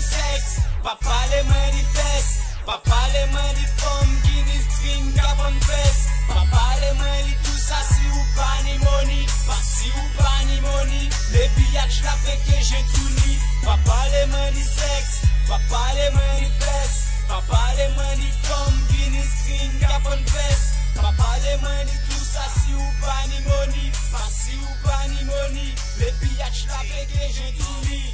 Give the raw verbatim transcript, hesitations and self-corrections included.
sex, papa le mwen di fes, papa le mwen di fom ki ni string kapon fes, papa le mwen di tout sa si ou pa ni money, pa si ou pa ni money, le biyach la peke jen tout ni, papa le mwen di sex, papa le mwen di fes, papa le mwen di fom ki ni string kapon fes, papa le mwen di tout sa si ou pa ni money, pa si ou pa ni money, le biyach la peke jen tout ni.